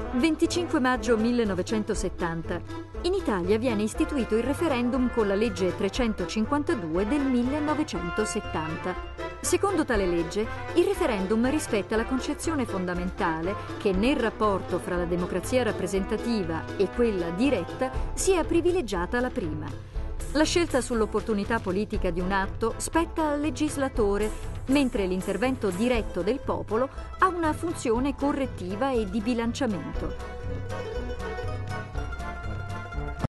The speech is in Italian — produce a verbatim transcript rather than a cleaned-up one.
venticinque maggio millenovecentosettanta. In Italia viene istituito il referendum con la legge trecentocinquantadue del millenovecentosettanta. Secondo tale legge, il referendum rispetta la concezione fondamentale che nel rapporto fra la democrazia rappresentativa e quella diretta sia privilegiata la prima. La scelta sull'opportunità politica di un atto spetta al legislatore, mentre l'intervento diretto del popolo ha una funzione correttiva e di bilanciamento.